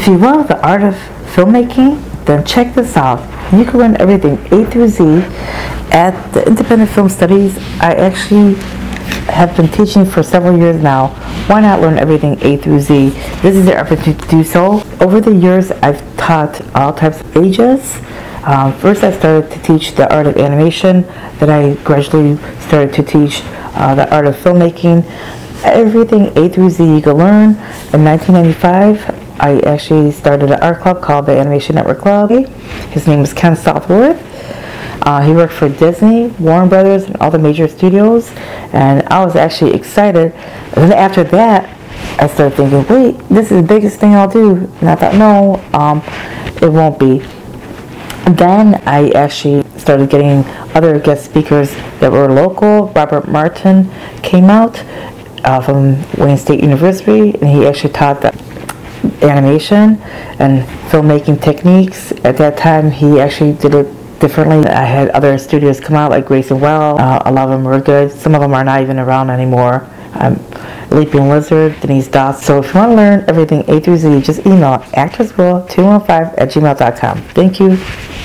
If you love the art of filmmaking, then check this out. You can learn everything A through Z at the Independent Film Studies. I actually have been teaching for several years now. Why not learn everything A through Z? This is your opportunity to do so. Over the years, I've taught all types of ages. First, I started to teach the art of animation. Then I gradually started to teach the art of filmmaking. Everything A through Z you can learn. In 1995, I actually started an art club called the Animation Network Club. His name is Ken Southworth. He worked for Disney, Warner Brothers, and all the major studios, and I was actually excited. And then after that, I started thinking, wait, this is the biggest thing I'll do. And I thought, no, it won't be. Then I actually started getting other guest speakers that were local. Robert Martin came out from Wayne State University, and he actually taught the animation and filmmaking techniques. At that time, he actually did it differently. I had other studios come out like Grace and Well. A lot of them were good. Some of them are not even around anymore. Leaping Lizard, Denise Doss. So if you want to learn everything A through Z, just email actorswill215@gmail.com. Thank you.